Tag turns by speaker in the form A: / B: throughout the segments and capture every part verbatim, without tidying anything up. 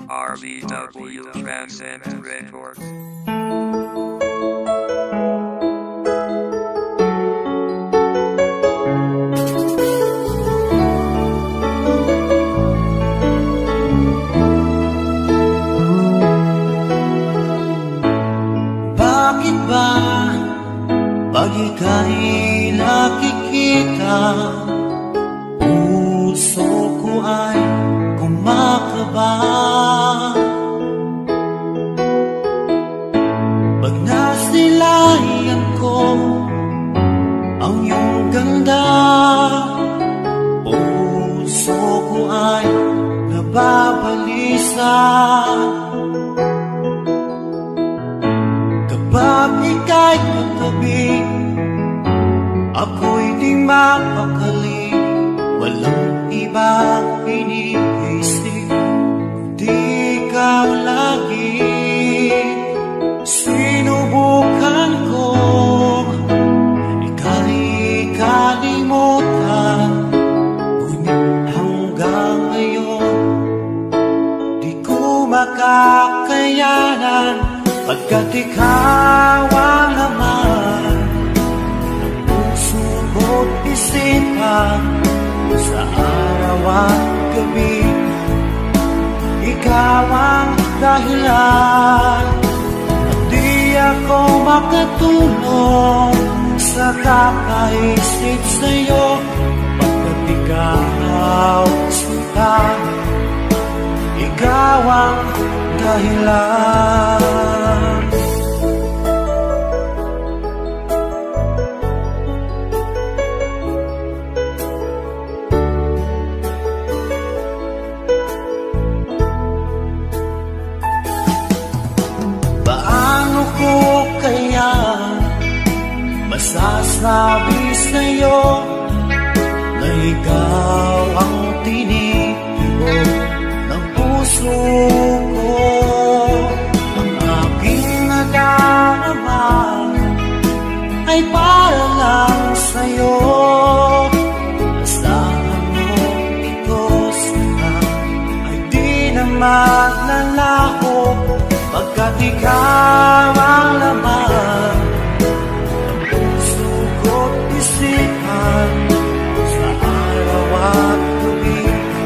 A: R B W Transcend Records.
B: Bakit ba pag ika'y nakikita, puso ko ay kumakaba? Pag nasilayan ko ang iyong ganda, puso ko ay nababalisa. Kapag ika'y katabi, ako'y di mapakali. Walang ibang iniisip, di ikaw lagi. Sinubukan ko ika'y kalimutan, ngunit hanggang ngayon di ko makakayanan. Pagkat ikaw ang laman ng puso ko't isipan, sa araw at gabi, ikaw ang dahilan. At di ako makatulog sa kakaisip sa'yo, pagkat ikaw sinta, ikaw ang dahilan. Paano ko kaya masasabi sa'yo na ikaw ang tinitibok ng puso ko? Ang aking nadarama ay para lang sa'yo. Asahan mo ito sana ay di na maglalaho, pagkat ikaw ang laman ng puso ko't isipan, sa araw at gabi,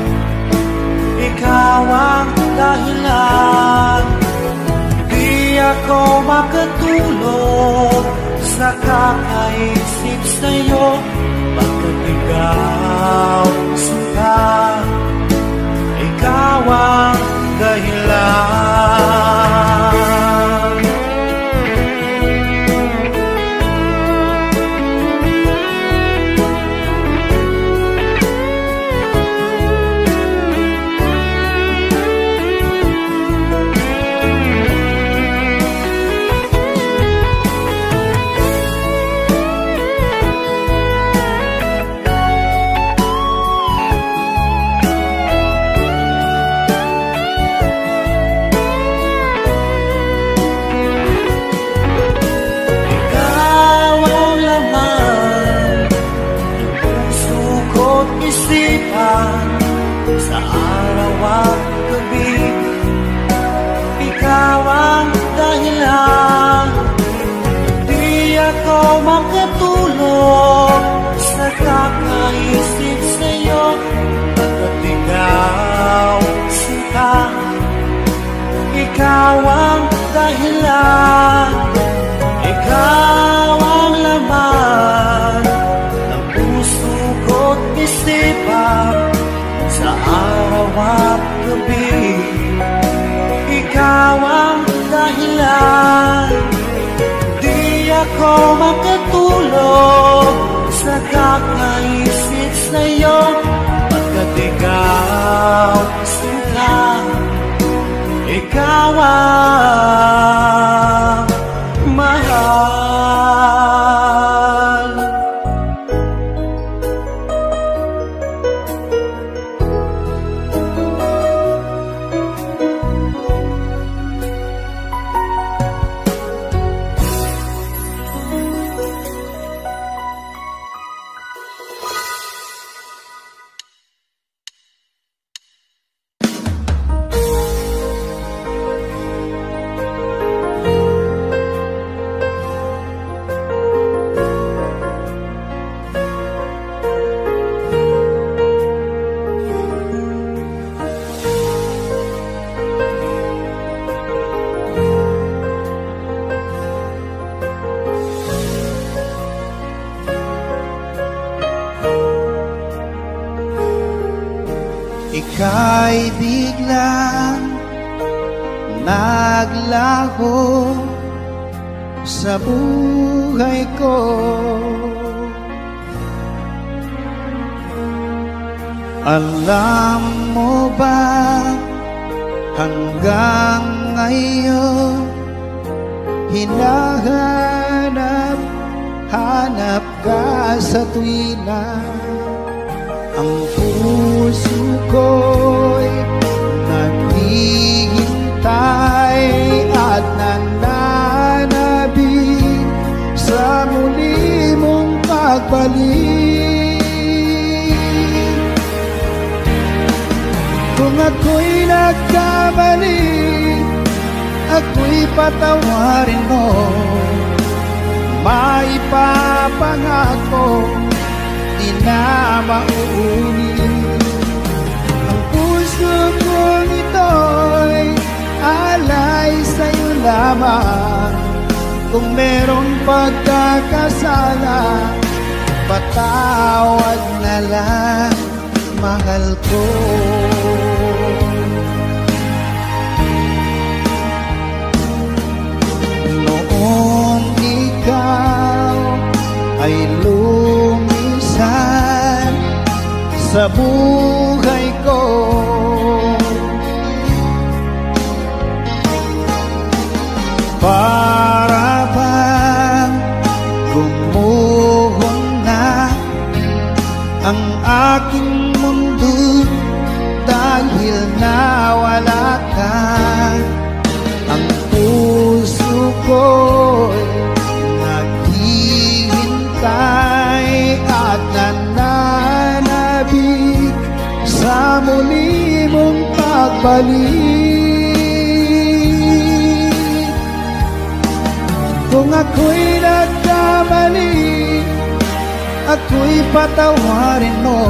B: ikaw ang dahilan. Di ako makatulog sa kakaisip sa'yo, pagkat ikaw sinta, ikaw ang dahilan. Sa araw at gabi, ikaw ang dahilan. Di ako makatulog sa kakaisip sa'yo, pagkat ikaw sinta, ikaw ang dahilan. Ikaw ang laman ng puso ko't isipan, sa araw at gabi, ikaw ang dahilan. Di ako makatulog sa kakaisip sa'yo, pagkat ikaw sinta, ikaw ang mahal. ay biglang naglaho sa buhay ko. Alam mo ba, hanggang ngayon hinahanap, hanap ka sa tuwina. Ang puso ko'y naghihintay at nananabik sa muli mong pagbalik. Kung ako'y nagkamali, ako'y patawarin mo. Maipapangako, di na mauulit. Ang puso kong ito'y alay sa'yo lamang. Kung merong pagkakasala, patawad na lang, mahal ko. Noong ikaw ay lumisan sa buhay ko, para bang gumuhon na ang aking mundo dahil nawala ka. Ang puso ko'y naghihintay at nananabik sa muli mong pagbalik. Kung ako'y nagkamali, ako'y patawarin mo.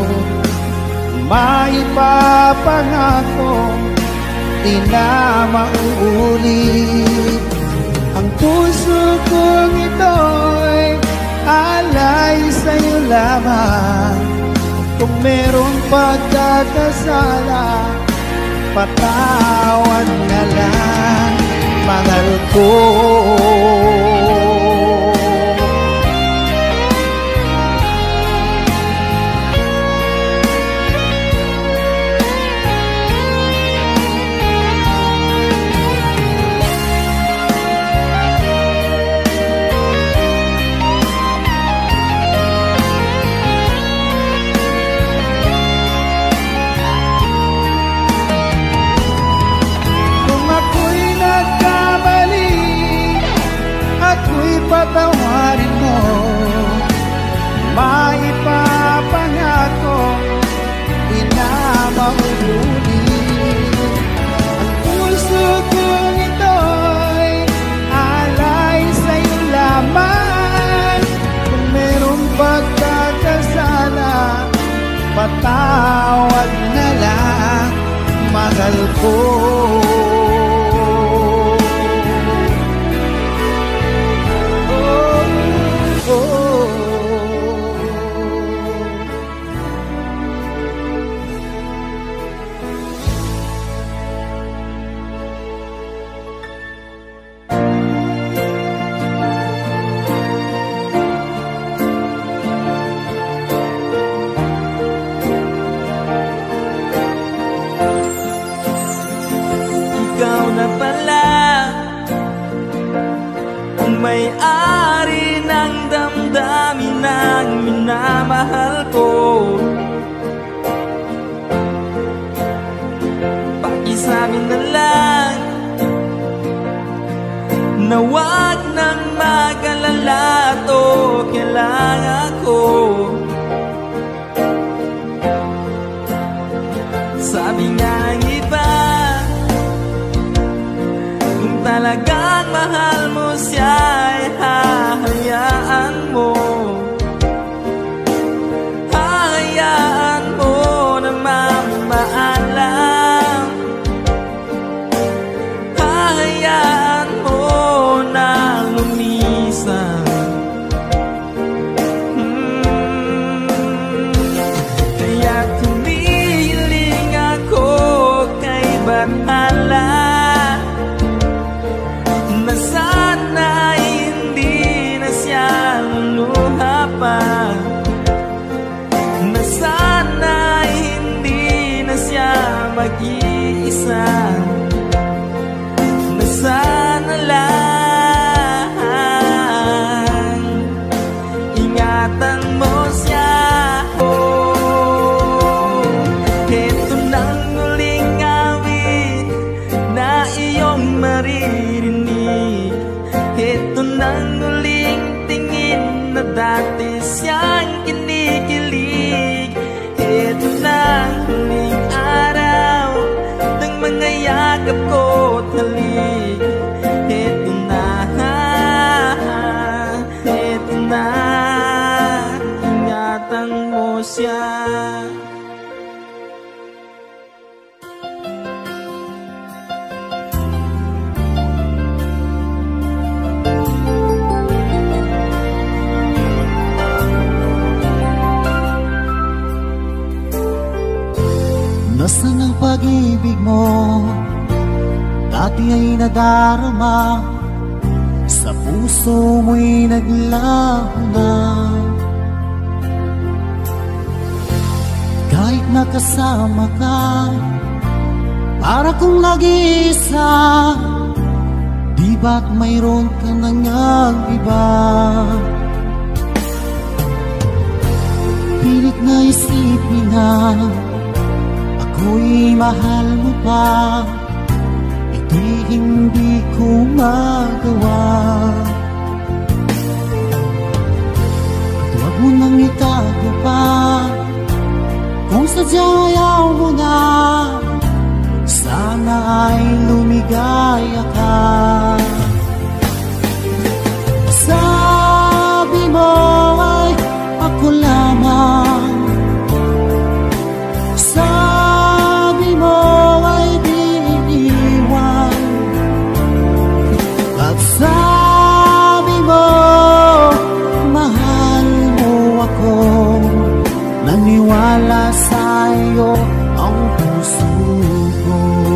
B: Maipapangako, di na mauulit. Ang puso kong ito'y alay sa'yo lamang. Kung merong pagkakasala, patawad na lang, mahal ko. Patawarin mo, maipapangako, di na mauulit. Ang puso kong ito'y alay sa'yo lamang. Kung merong pagkakasala, patawad na lang, mahal ko.
C: May-ari ng damdamin ng minamahal ko. Pakisamin na lang na wag nang mag-alala to, kailangan ko. Sabi nga ng iba, kung talagang mahal mo siya, ay hahayaan mo, hahayaan mo na mamaalam, hahayaan mo na lumisan. hmm. Kaya't humihiling ako bahala na sana hindi na siya luluha pa, na sana hindi na siya mag-iisa, na sana lang ingatan mo siya. Oh, ito nang muling awit na iyong maririnig, ito nang muling tingin na dati siyang kinikilig, ito nang muling araw ng mga yakap ko't halik, ito na, ito na, ingatan mo siya.
B: Nasaan ang pag-ibig mo? Dati ay nadarama, sa puso mo'y naglaho na. Kahit nakasama ka, para kong nag-iisa, di ba't mayroon ka nang iba? Pilit na isipin na ako'y mahal mo pa, ito'y hindi ko magawa. At huwag mo nang itago pa, kung sadyang ayaw mo na, sana ay lumigaya ka. Sabi mo ay ako lamang, sabi mo ay di iniwan, at sabi mo mahal mo ako. Naniwala sa'yo ang puso ko.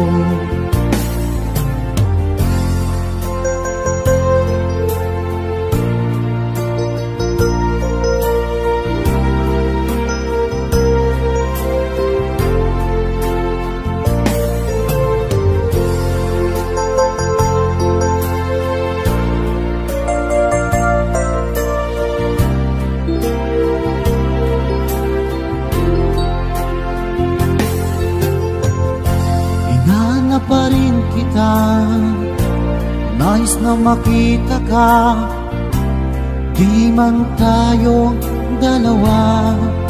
B: Pa rin kita, nais na makita ka, di man tayong dalawa.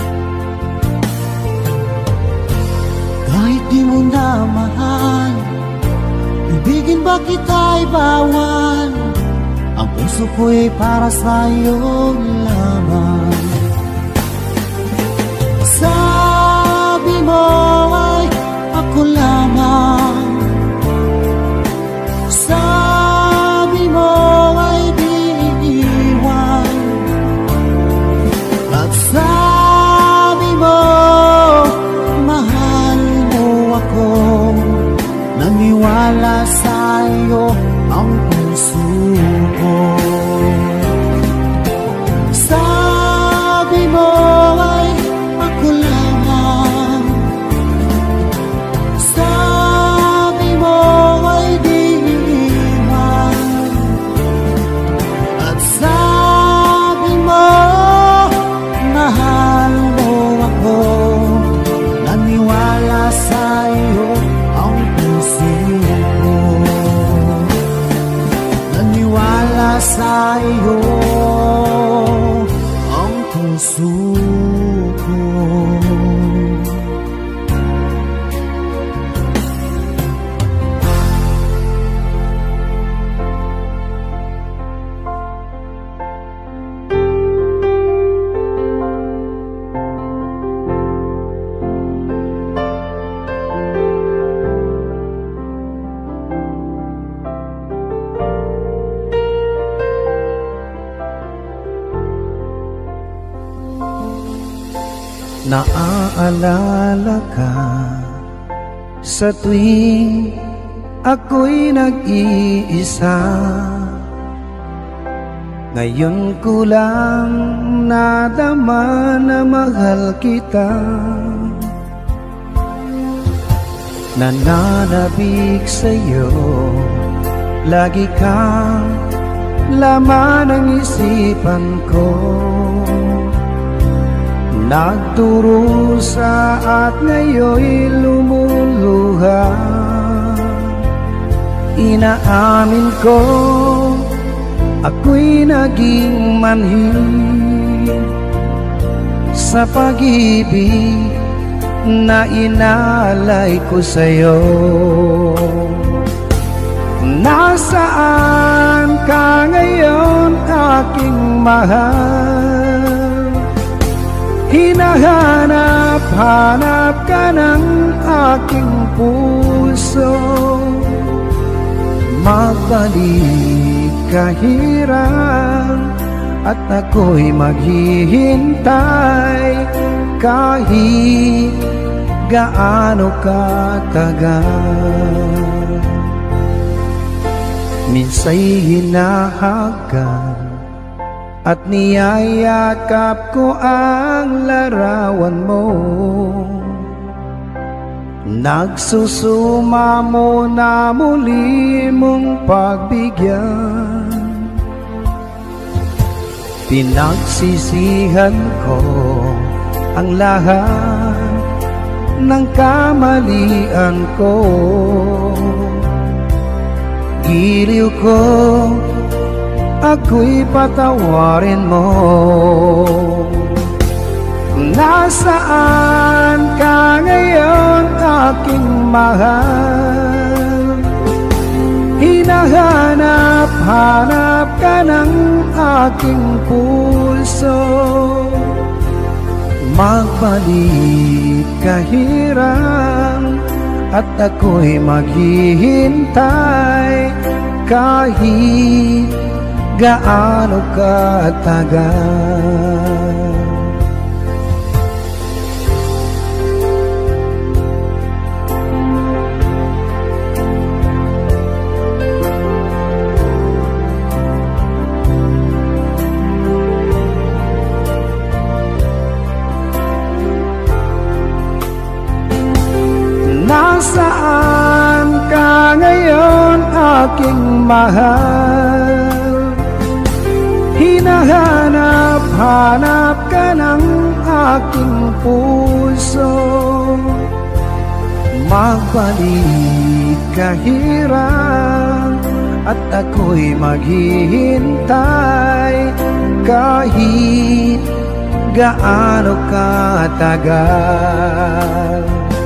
B: Kahit di mo na mahal, ibigin ba kita'y bawal? Ang puso ko'y para sa'yo lamang. Sabi mo ay ako lamang, sabi mo ay di iniwan, at sabi mo mahal mo ako. Naniwala sa'yo ang puso ko. Sabi mo ay ako lamang, sabi mo ay di iniwan, at sabi mo mahal mo ako. Naniwala sa'yo ang puso ko. Naniwala sa'yo ang puso ko.
D: Naaalala ka
B: sa tuwing ako'y nag-iisa. Ngayon ko lang nadama na mahal kita. Nananabik sa'yo, lagi kang laman ng isipan ko. Nagdurusa at ngayon'y lumuluha. Inaamin ko, ako'y naging manhid sa pag-ibig na inalay ko sa'yo. Nasaan ka ngayon, aking mahal? Hinahanap-hanap ka ng aking puso. Magbalik kahirang at ako'y maghihintay kahit gaano katagal. Minsa'y hinahagan at niyayakap ko ang larawan mo. Nagsusumamo na muli mong pagbigyan. Pinagsisihan ko ang lahat ng kamalian ko. Giliw ko, ako'y patawarin mo. Nasaan ka ngayon, aking mahal? Hinahanap-hanap ka ng aking puso. Magbalik kahirang at ako'y maghihintay kahit gaano katagal. Nasaan ka ngayon, aking mahal? Hinahanap-hanap ka ng aking puso. Magbalik kahirang at ako'y maghihintay kahit gaano katagal.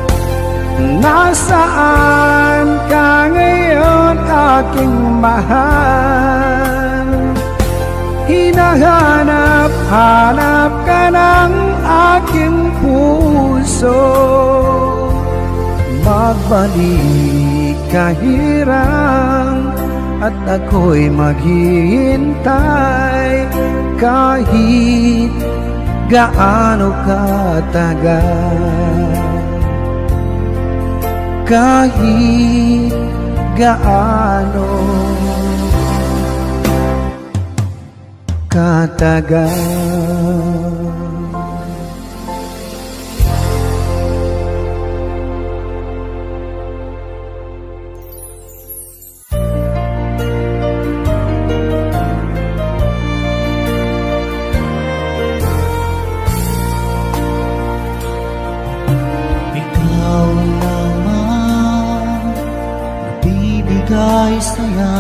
B: Nasaan ka ngayon, aking mahal? Hinahanap-hanap ka ng aking puso. Magbalik kahirang at ako'y maghihintay kahit gaano katagal. Kahit gaano katagal. Bigay saya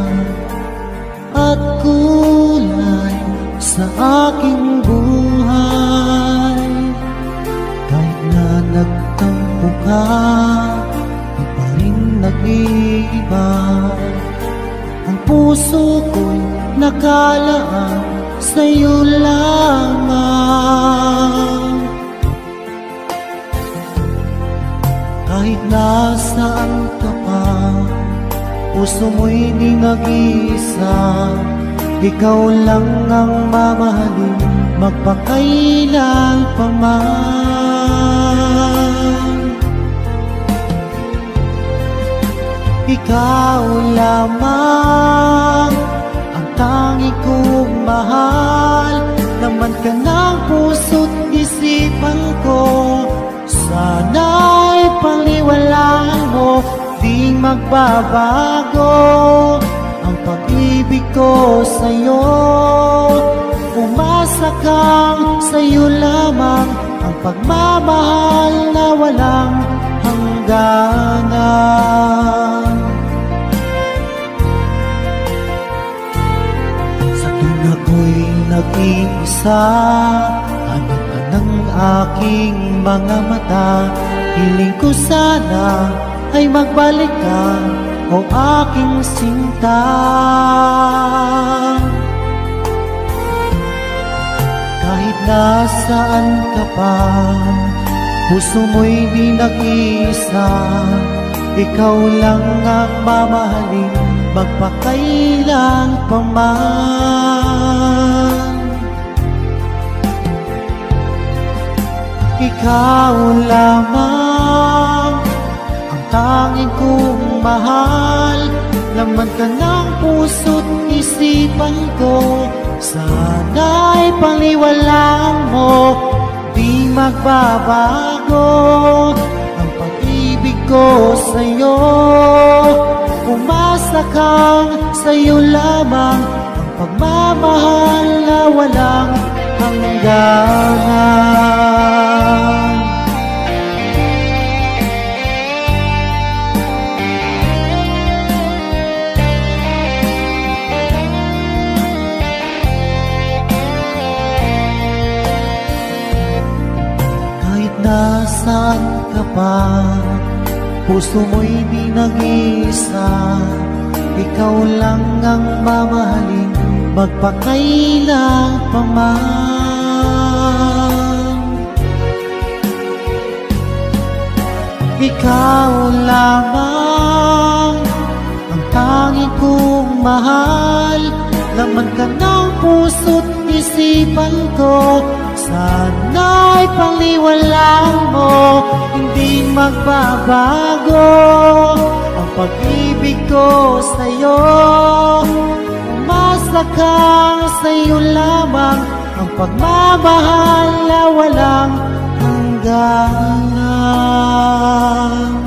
B: at kulay sa aking buhay. Kahit na nagtampo ka, di pa rin nag-iiba. Ang puso ko'y nakalaan sa'yo lamang. Kahit nasaan ka pa, puso mo'y di nag-iisa. Ikaw lang ang mamahalin, magpakailan pa man. ikaw lamang ang tangi kong mahal. Laman ka ng puso't isipan ko, sana'y paniwalaan mo, di magbabago ang pag-ibig ko sa'yo. Umasa kang sa'yo lamang ang pagmamahal na walang hangganan. Sa tuwing ako'y nag-iisa, hanap ka ng aking mga mata. Hiling ko sana ay magbalik ka, o aking sinta. Kahit nasaan ka pa, puso mo'y di nag-iisa. Ikaw lang ang mamahalin, magpakailan pa man. Ikaw lamang ang tanging kong mahal. Laman ka ng puso't isipan ko, sana'y paniwalaan mo, di magbabago ang pag-ibig ko sa'yo. Umasa kang sa'yo lamang ang pagmamahal na walang hangganan. Nasaan ka pa, puso mo'y di nag-iisa. Ikaw lang ang mamahalin, magpakailan pa man. Ikaw lamang ang tanging kong mahal. Laman ka ng puso't isipan ko, sana'y paniwalaan mo, hindi magbabago ang pag-ibig ko sa'yo. Umasa kang sa'yo lamang ang pagmamahal na walang hangganan.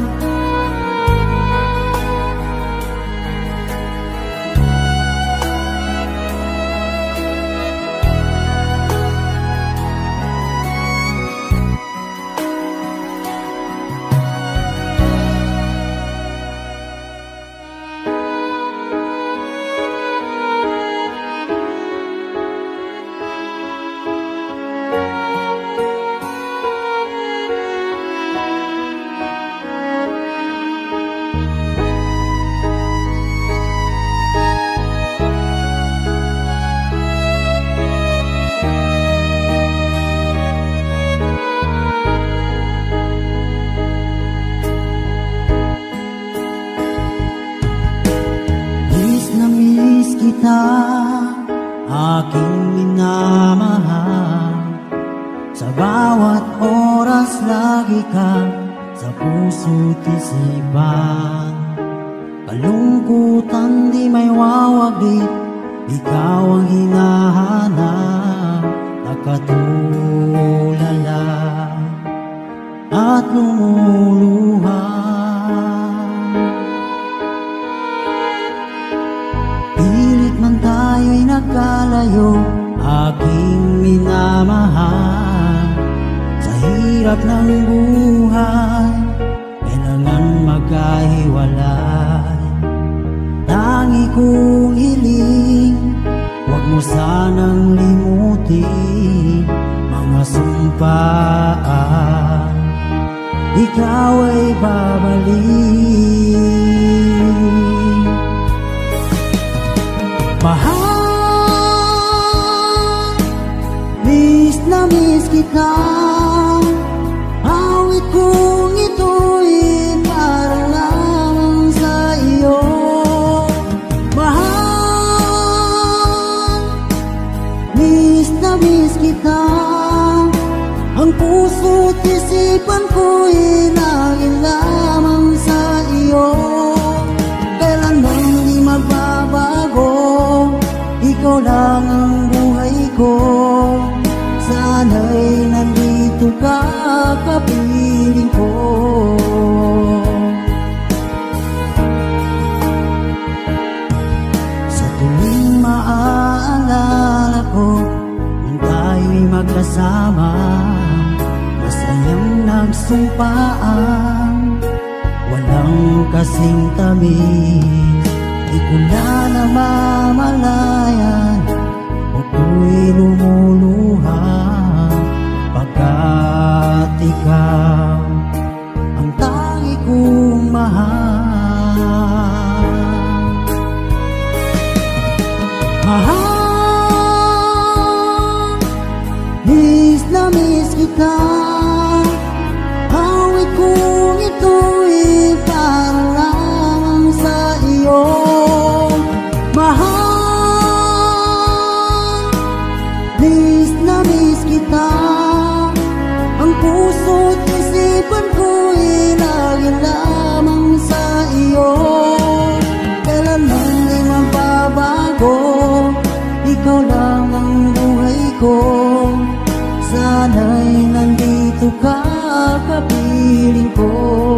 D: Aking minamahal, sa bawat oras lagi ka sa puso't isipan. Kalungkutan di may wawaglit, ikaw ang hinahanap. Nakatulala at lumuluha, pilit man tayo'y nagkalayo, aking minamahal. Sa hirap ng buhay, kailangan magkahiwalay. Tangi kong hiling, huwag mo sanang limutin mga sumpaan, ikaw ay babalik. Mahal, miss na miss kita. Awit kong ito'y para lang sa iyo. Mahal, miss na miss kita. Ang puso't isipan ko'y laging lamang sa ko. Sana'y nandito ka, kapiling ko. Sa tuwing maaalala ko kung tayo'y magkasama, masayang nagsumpaan, walang kasing tamis. Di ko na namamalayan, ako'y lumuluha, pagkat ikaw ang tangi kong mahal. Mahal, miss na miss kita. Awit kong ito'y para lamang sa iyo. Mahal, miss na miss kita. Ang puso't isipan ko'y lagi lamang sa iyo. Kailanman di magbabago, ikaw lang ang buhay ko. Sana'y nandito ka, kapiling ko.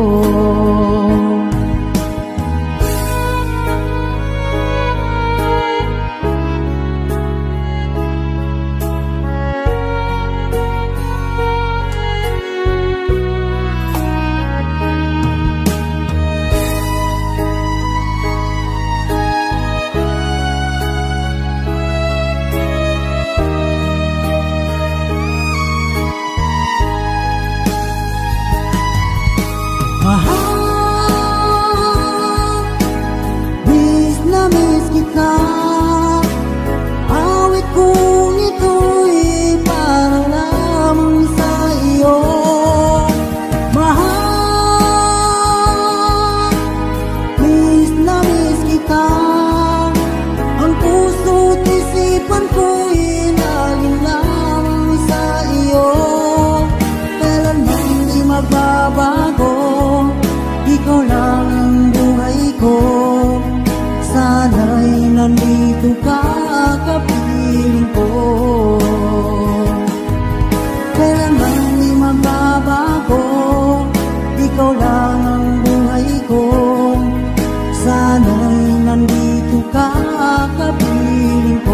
D: Nandito ka, kapiling ko. Kailanman di magbabago, ikaw lang ang buhay ko. Sana'y nandito ka, kapiling ko.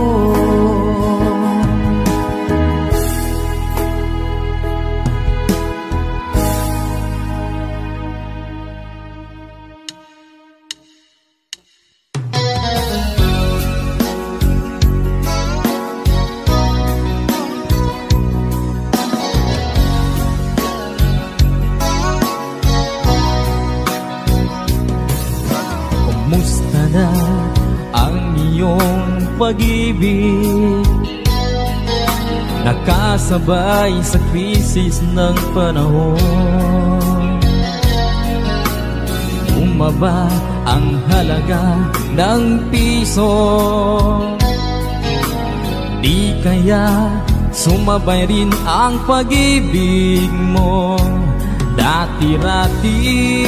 C: Pag-ibig nakasabay sa krisis ng panahon. Bumaba ang halaga ng piso, di kaya sumabay rin ang pag-ibig mo. Dati-rati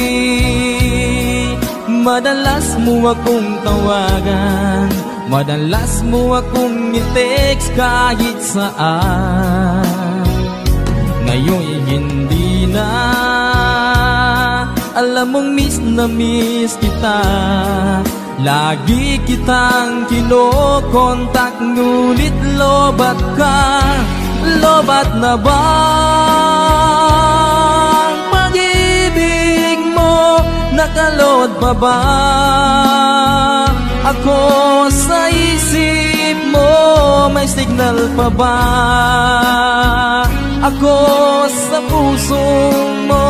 C: madalas mo akong tawagan, madalas mo akong i-text kahit saan. Ngayon'y hindi na, alam mong miss na miss kita. Lagi kitang kinokontak, ngunit lobat ka. Lobat na ba ang pag-ibig mo? Nakalod pa ba ako sa isip mo? May signal pa ba ako sa puso mo?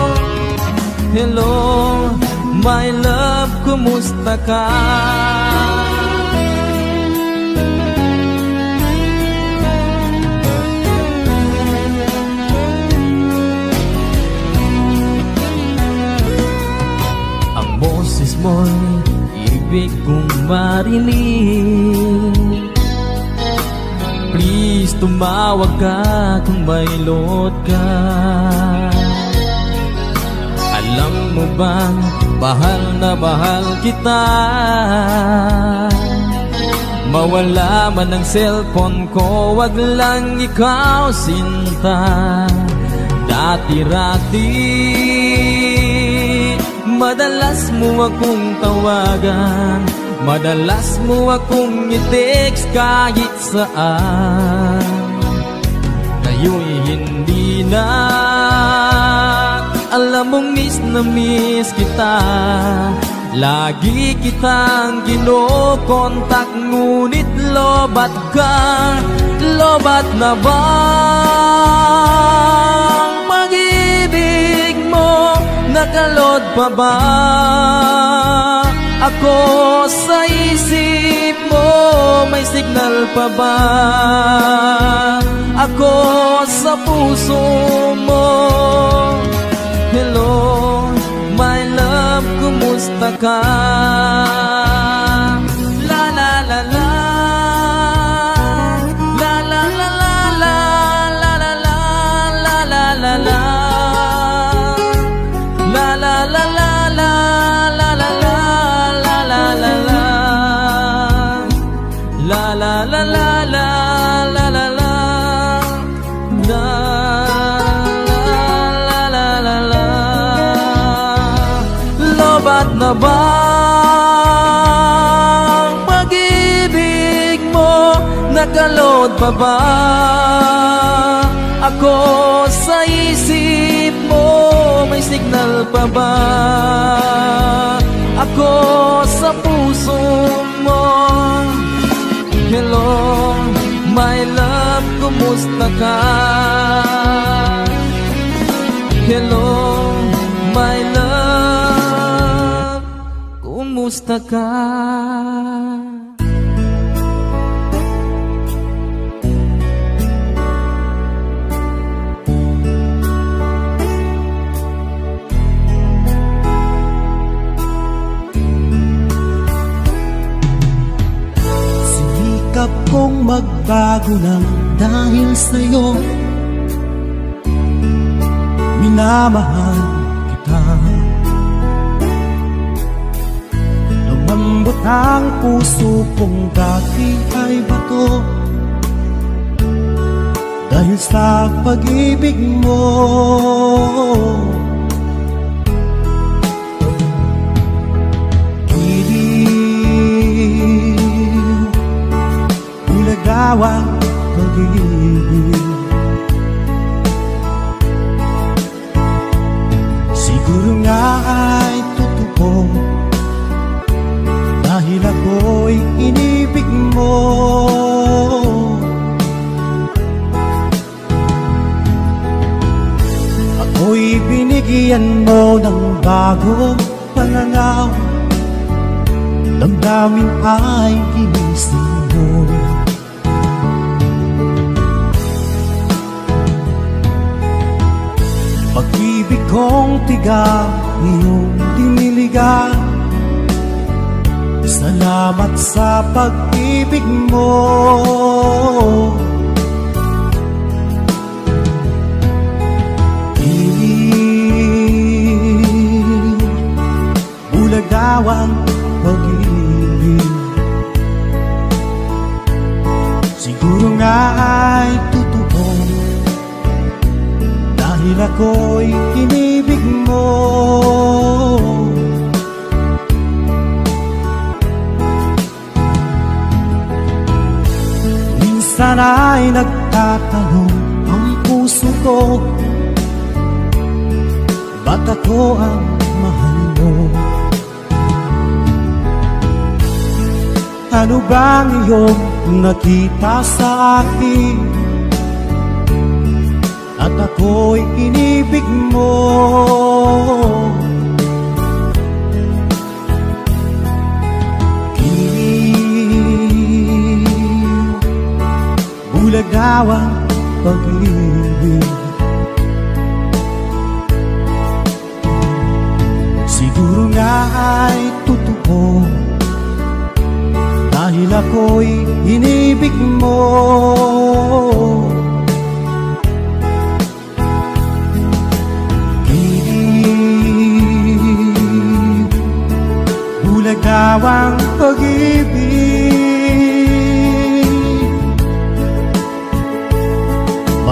C: Hello, my love, kumusta ka? Ang boses mo'y ibig kong marinig. Please, tumawag ka kung may load ka. Alam mo bang mahal na mahal kita? Mawala man ang cellphone ko, wag lang ikaw sinta. Dati-rati madalas mo akong tawagan, madalas mo akong i-text kahit saan. Ngayon'y hindi na, alam mong miss na miss kita. Lagi kitang kinokontak, ngunit lobat ka. Lobat na bang pag-ibig mo? Nakalod pa ba ako sa isip mo? May signal pa ba ako sa puso mo? Hello, my love, kumusta ka? La la la la, la la la la la, la la la la la la la, la la la la la, la la la la la la la, la la la la la la la la. Lobat na bang pag-ibig mo? Nakalod pa ba ako sa isip mo? May signal pa ba ako sa puso mo? Hello, my love, kumusta ka? Hello, my love, kumusta ka?
B: Sinikap kong magbago ng dahil sa'yo. Minamahal kita. Lumambot ang puso kong dati ay bato, dahil sa pag-ibig mo. Giliw, ulagaw ang pag-ibig. Siguro nga ay totoo, dahil ako'y inibig mo. Ako'y binigyan mo ng bagong pananaw, damdamin ay ginising mo. Pag-ibig kong tiga, iyong diniligan. Salamat sa pag-ibig mo. Giliw, bulagaw ang pag-ibig. Siguro nga ay totoo, dahil ako'y inibig mo. Minsan ay nagtatanong ang puso ko, ba't ako ang mahal mo? Ano bang iyong nakita sa akin, at ako'y inibig mo? Bulagaw ang pag-ibig. Siguro nga ay totoo, dahil ako'y inibig mo. Giliw, bulagaw ang pag-ibig.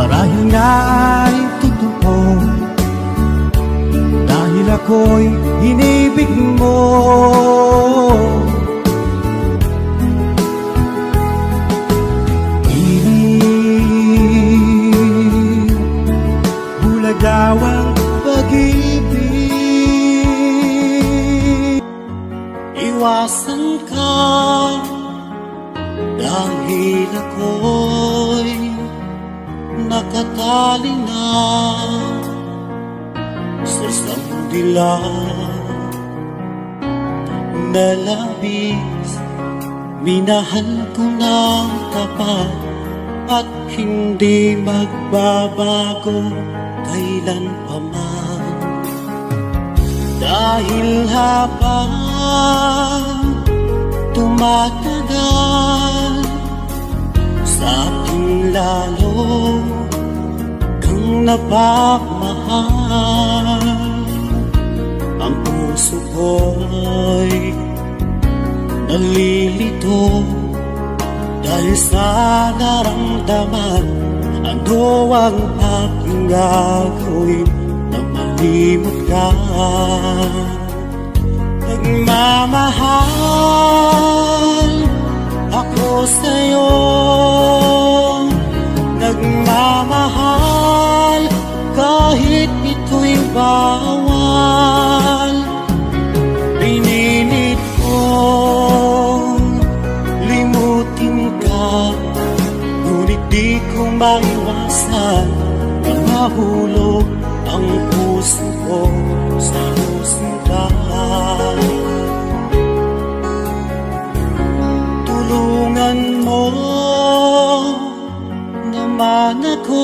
B: Marahil nga ay totoo, dahil ako'y inibig mo. Iling bulagaw ang pag-ibig. Iwasan ka dahil ako'y nakatali na sa sandila na labis. Minahal ko ng tapat at hindi magbabago kailan pa man. Dahil habang tumatagal, sa aking lalo kang napapamahal. Ang puso ko'y nalilito dahil sa naramdaman. Ano ang aking gagawin na malimot ka? Nagmamahal ako sa'yo, nagmamahal kahit ito'y bawal. Pinilit kong limutin ka, ngunit di ko maiwasan na mahulog ang puso ko sa usintahan. Tulungan mo naman ako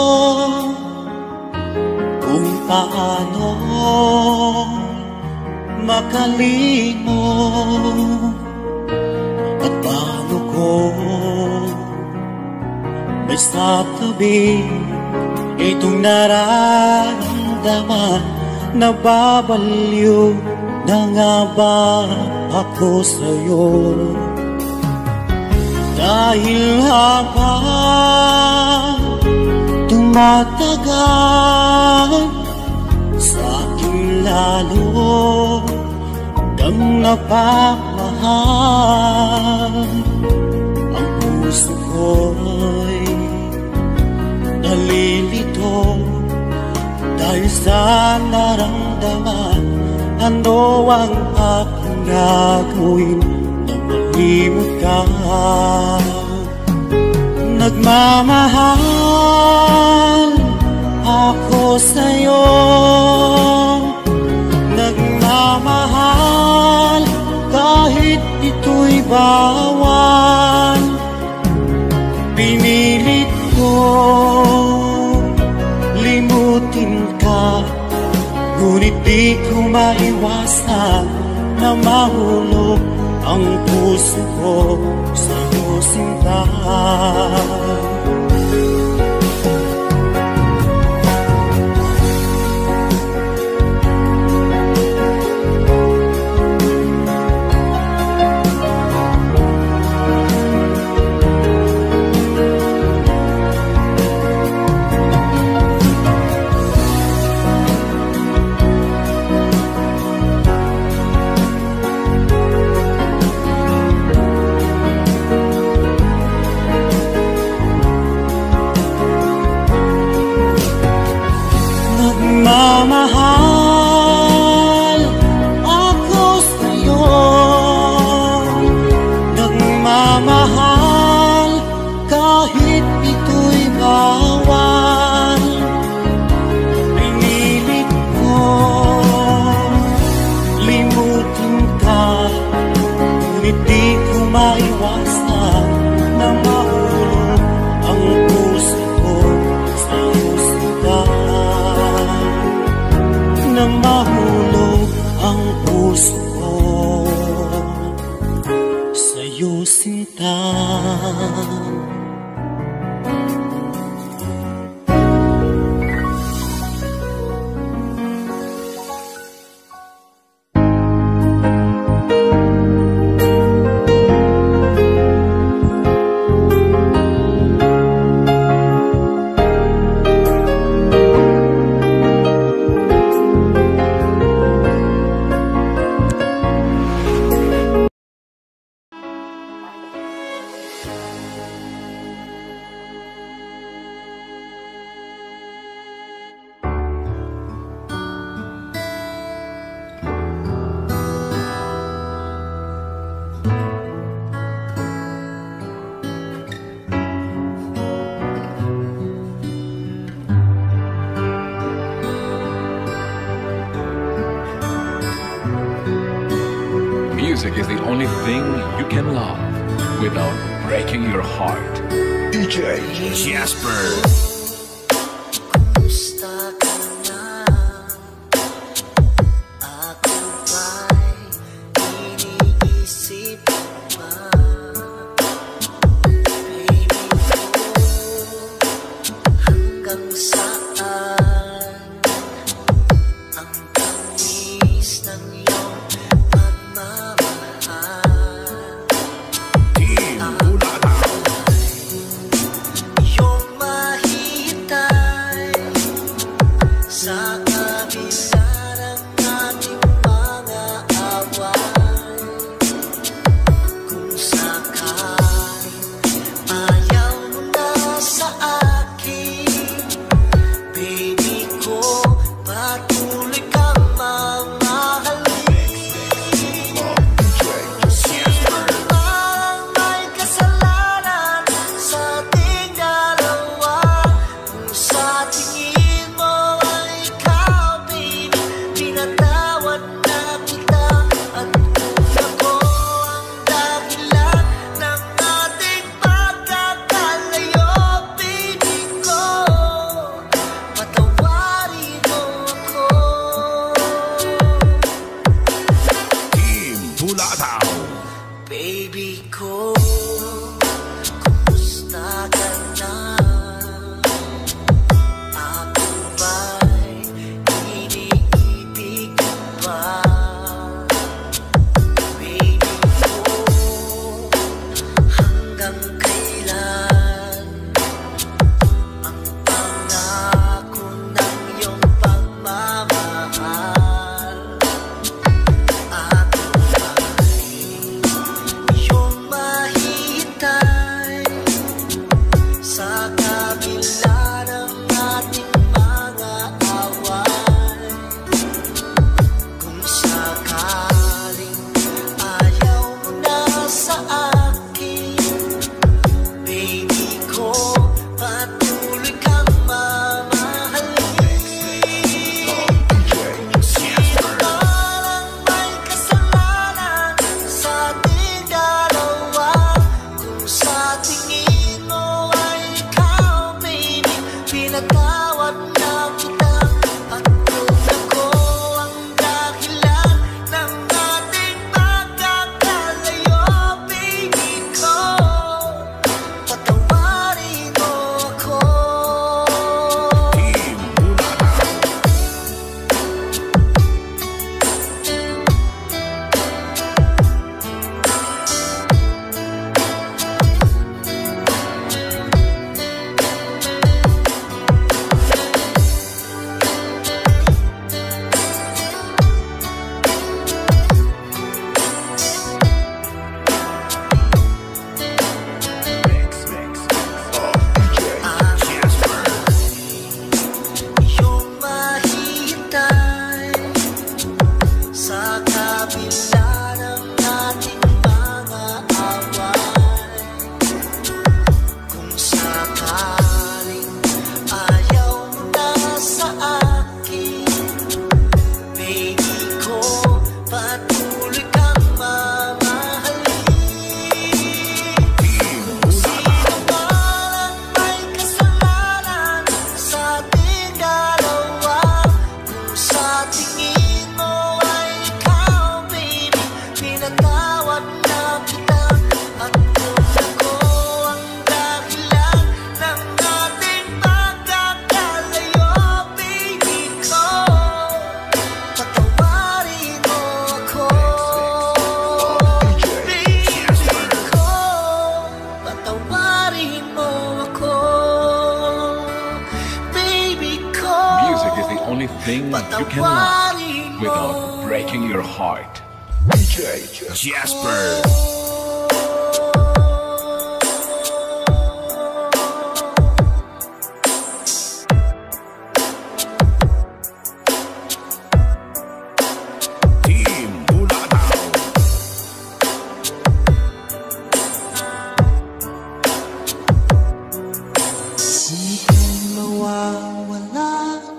B: kung paano makalimot at paano ko maisatabi itong nararamdaman. Nababaliw na nga ba ako sa'yo? Dahil habang tumatagal, sa aking lalo kang napapamahal. Ang puso ko'y nalilito dahil sa naramdaman. Ano ang aking gagawin na malimot ka? Nagmamahal ako sa'yo, nagmamahal kahit ito'y bawal. Pinilit ko limutin ka, ngunit di ko maiwasan na mahulog ang puso ko sa usintahan. Nagmamahal ako sa'yo, nagmamahal kahit ito'y bawal. Pinilit ko limutin ka, ngunit di ko maiwasan na mahulog ang puso ko sa usintahan. Na mahulog ang puso ko sa'yo, sinta.
E: Music is the only thing you can love without breaking your heart. D J Jasper. Thing you can love without breaking your heart. D J Jasper.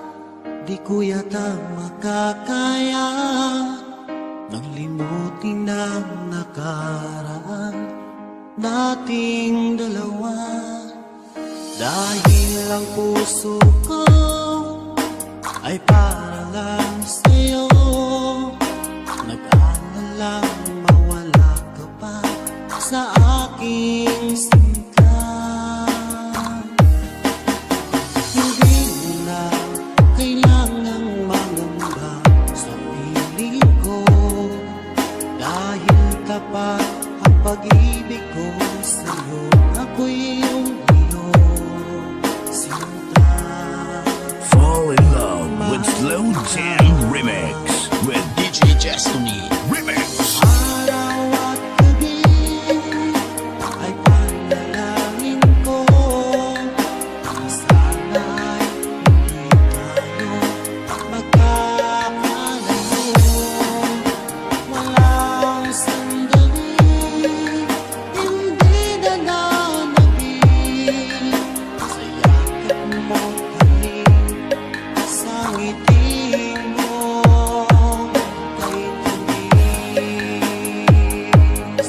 B: Di ko yata makakaya nang limutin ng nakaraan nating dalawa. Dahil ang puso ko ay para lang sa'yo, nag-aalalang mawala ka pa sa aking sinta. Hindi mo na kailangang mangamba sa piling ko, dahil tapat ang pag-ibig ko sa'yo. Ako'y iyong iyong sinta.
E: Fall in love with Slow Jam Remix with D J Destiny Remix.
B: Araw at gabi ay panalangin ko na sana'y hindi tayo magkakalayo. Walang sandali, hindi na nanabig sa yakap mo't halik, sa ngiti mo kay tamis.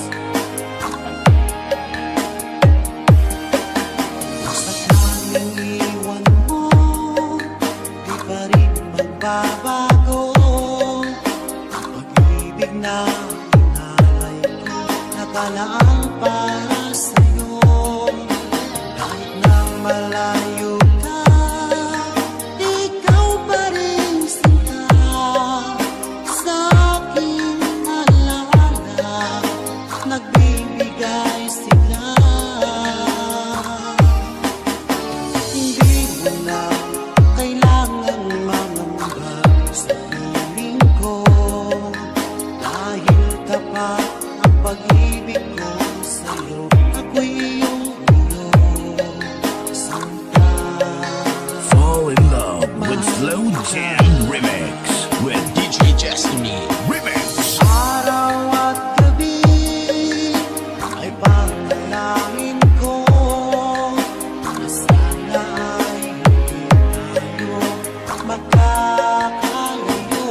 B: Basta't nang iwan mo, di pa rin magbabago ang pag-ibig na inalay ko, nakalaan para sa'yo. Kahit na malayo ka, ikaw pa rin sinta sa aking alaala, nagbibigay sila. Hindi mo na kailangang mangamba sa piling ko, dahil tapat ang pag-ibig ko sa'yo. Ako'y iyong iyong sinta.
E: Fall in love with Slow Jam Remix with D J Destiny Remix.
B: Araw at gabi ay panalangin ko na sana ay hindi tayo magkakalayo.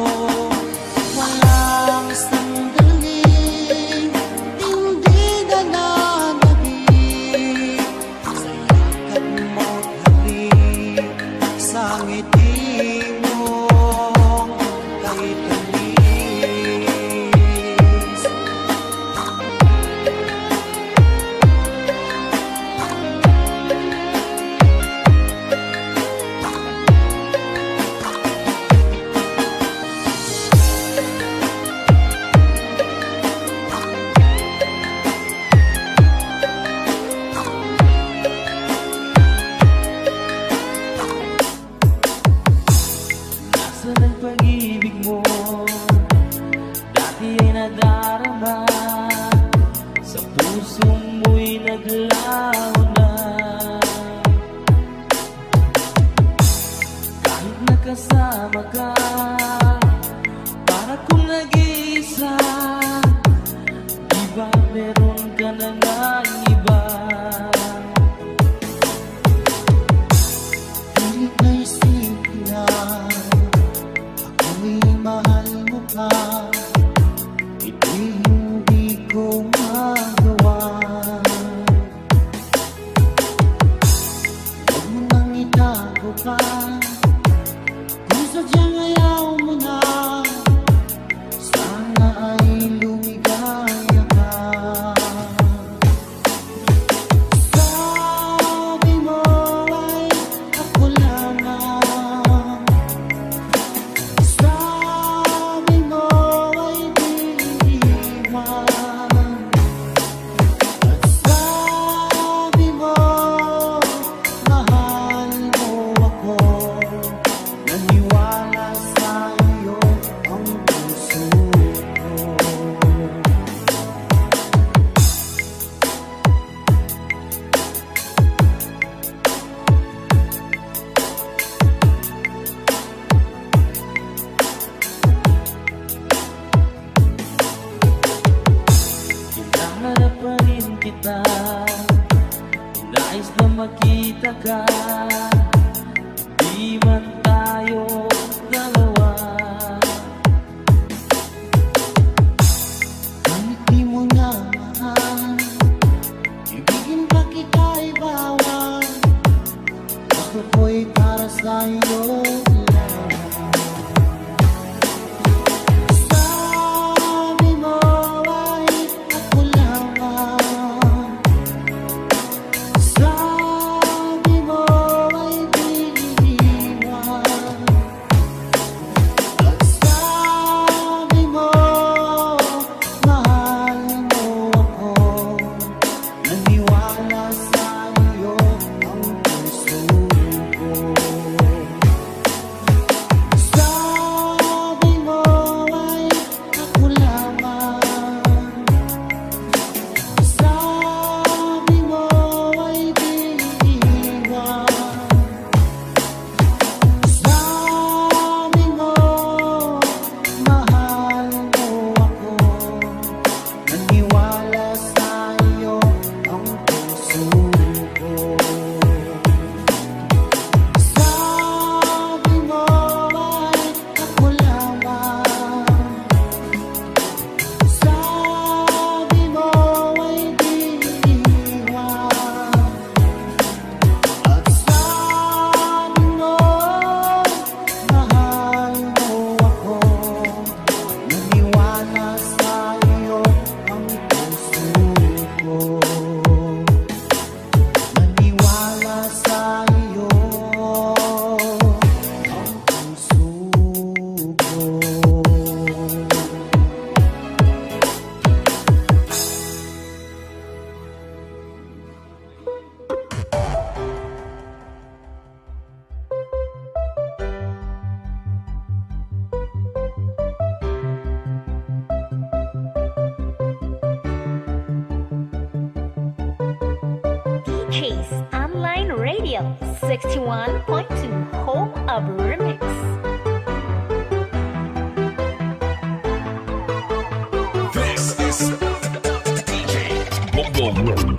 B: Walang sandali, hindi na nanabig sa yakap mo't halik, sa ngiti mo kay tamis. Nasaan ang pag-ibig mo? Dati ay nadarama, sa puso mo'y naglaho na. Kahit nakasama ka, para kung nag-iisa, di ba meron ka na ng iba? Pilit na isipin na ako'y mahal mo pa, ito'y hindi ko magawa. Huwag mo nang itago pa, kung sadyang ayaw mo na, sana ay lumigaya ka. Sabi mo ay ako lamang, sabi mo ay di iwan, at sabi mo mahal mo ako. Naniwala sa iyo ang puso ko. Hinahanap pa rin kita, nais na makita ka, di man tayo dalawa.
F: Chase Online Radio, sixty-one point two, home of Remix.
E: This is D J Bongbong.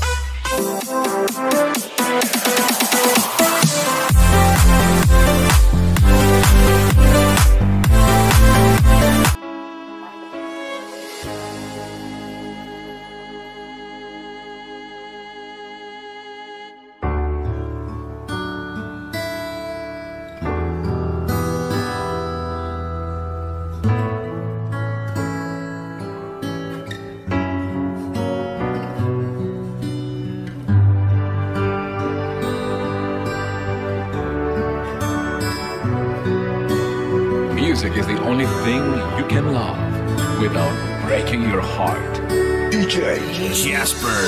G: Music is the only thing you can love without breaking your heart.
E: D J Jasper.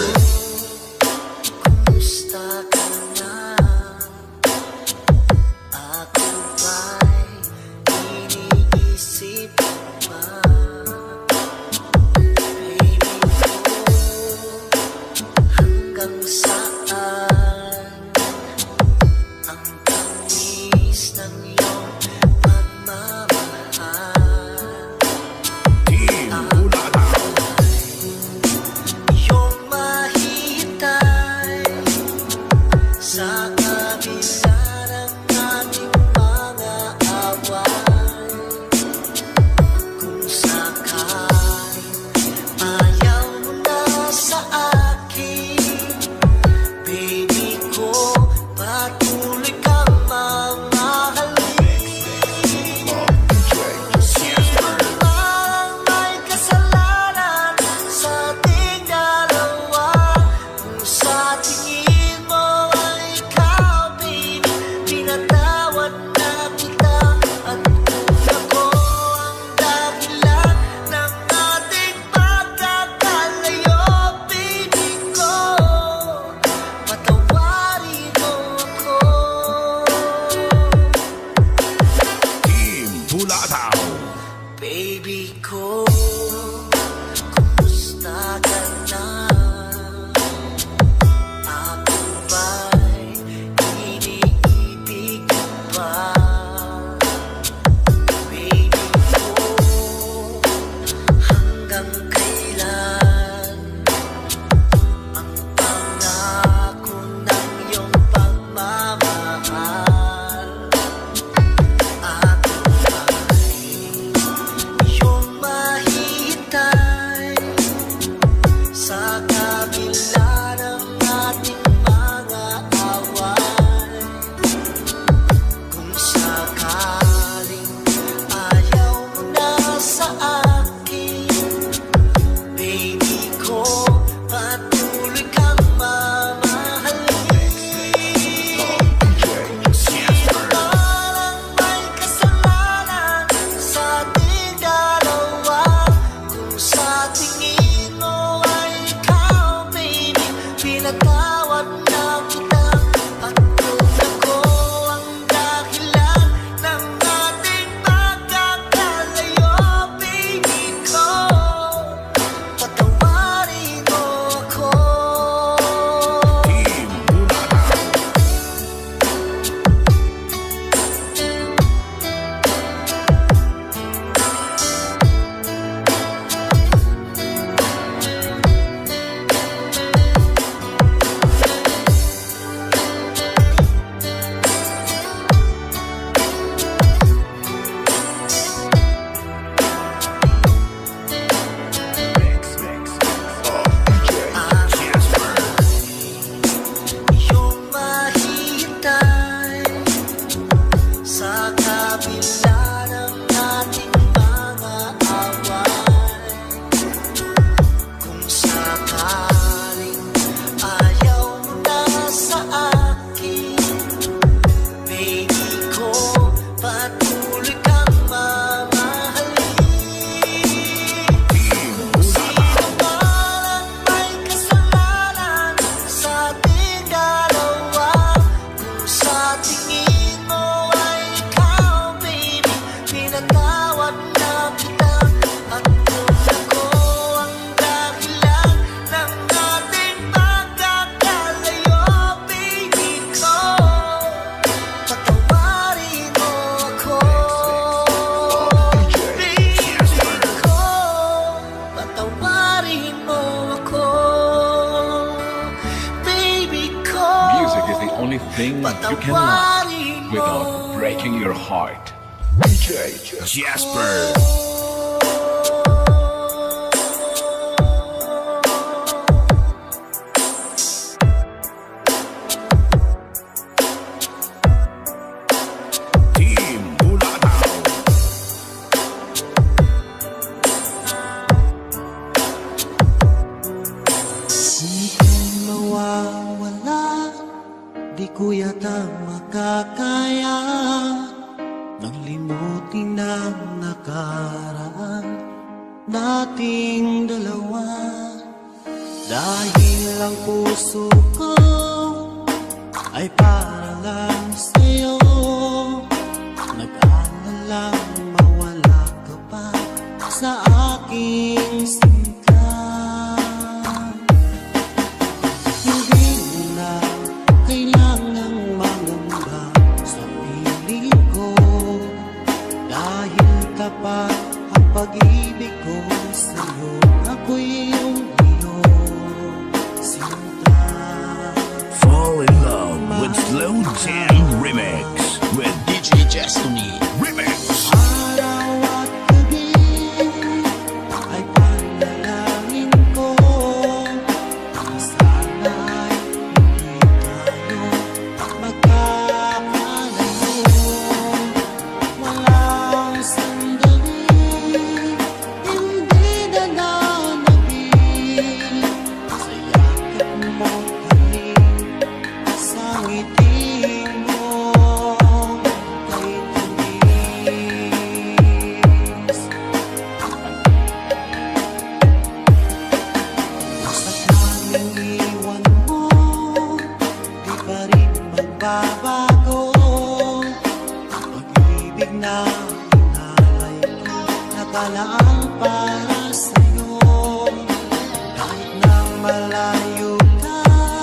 E: Team Bulata.
H: Iyong mahirap patawarin mo ako, baby ko.
G: Music is the only thing you can love without breaking your heart.
E: D J Jasper.
B: Ko yata makakaya nang limutin ang nakaraan nating dalawa, dahil ang puso ko ay para lang sa'yo. Nag-aalalang mawala ka pa sa aking sinta. Hindi mo na kailangang mangamba sa piling ko, dahil tapat ang pag-ibig ko sa'yo. Ako'y iyong iyong sinta.
E: Fall in love with Slow Jam Remix with D J Destiny Remix.
B: Araw at gabi ay panalangin ko na sana'y hindi tayo magkakalayo. Walang sandali, hindi na nanabig sa yakap mo't halik, sa ngiti mo kay tamis. Sakaling iwan mo, di pa rin magbabago ang pag-ibig na inalay ko, nakalaan para sa'yo. Kahit na malayo ka,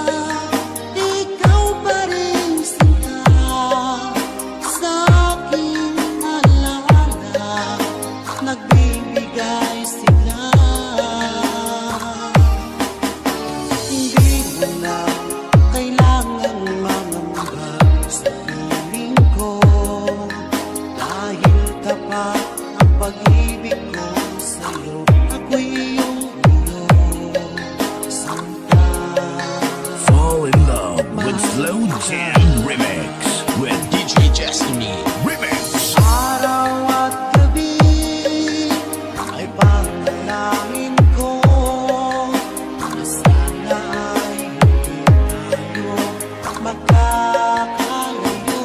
B: ikaw pa rin sinta sa aking alaala, nagbibigay sila. Hindi mo na kailangang mangamba sa piling ko, dahil tapat ang pag-ibig ko sa'yo. Ako'y iyong iyong sinta.
E: Fall in love with Slow Jam Remix with D J Destiny Remix.
B: Araw at gabi ay panalangin ko na sana ay hindi tayo magkakalayo.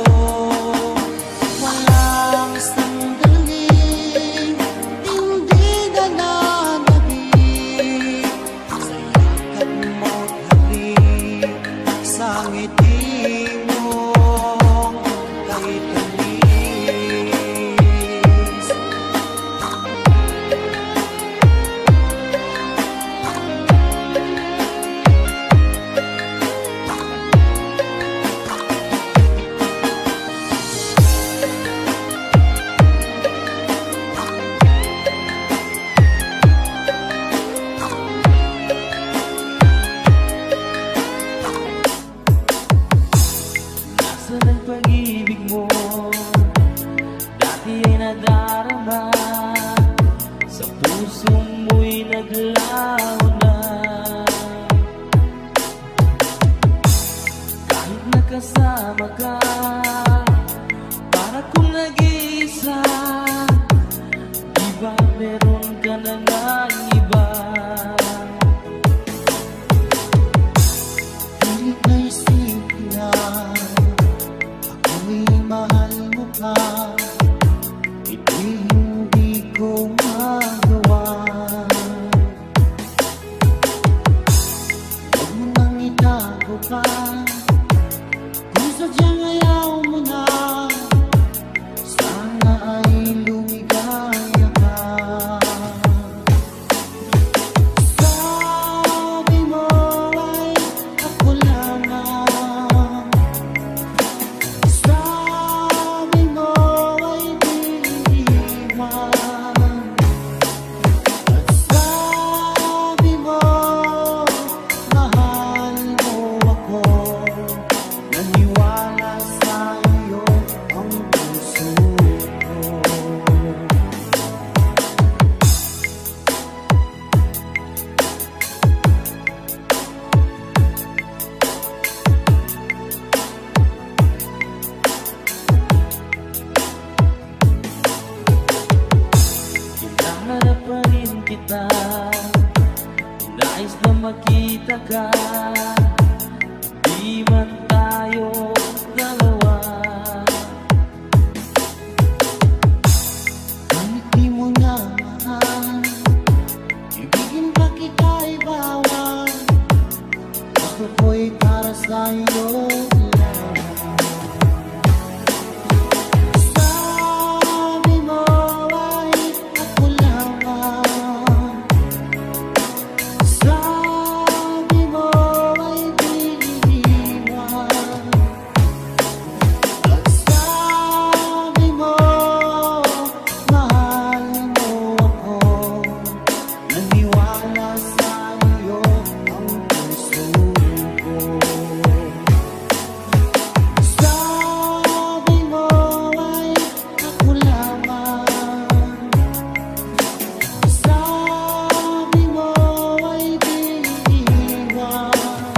B: Walang sandali, hindi na nanabig sa yakap mo't halik, sa ngiti mo kay tamis. Nasaan ang pag-ibig mo? Dati ay nadarama, sa puso mo'y naglaho na. Kahit nakasama ka, para kung nag-iisa, di ba meron ka na ng iba? Pilit na isipin na ako'y mahal mo pa, ito'y hindi ko magawa. Huwag mo nang itago pa, kung sadyang ayaw mo na, sana ay lumigaya ka. Sabi mo ay ako lamang, sabi mo ay di iwan, at sabi
C: nais na makita ka, di man tayo dalawa.
B: Kahit di mo na mahal, ibigin pa kita'y bawal. Gusto ko'y para sa'yo lang. Sabi mo ay ako lamang, sabi mo ay di iiwan, at sabi mo mahal mo ako. Naniwala sa'yo ang puso ko. Sabi mo ay ako lamang, sabi mo ay di iiwan,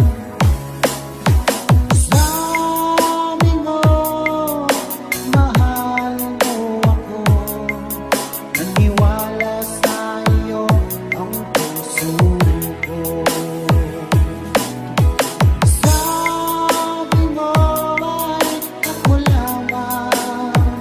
B: sabi mo mahal mo ako. Naniwala sa'yo ang puso ko. Sabi mo ay ako lamang,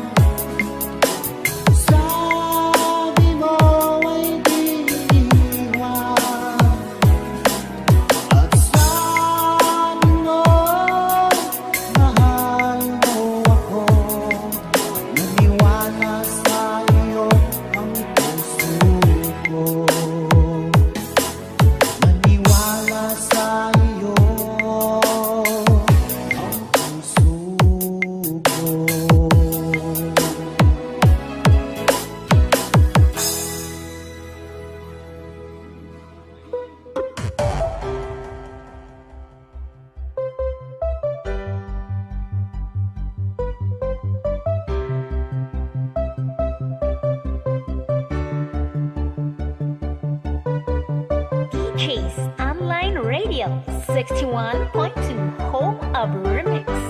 B: sabi mo ay di iiwan, at sabi mo mahal mo ako. Naniwala sa'yo ang puso ko. Naniwala sa'yo ang puso ko.
F: D J's Online Radio sixty-one point two, home of remix.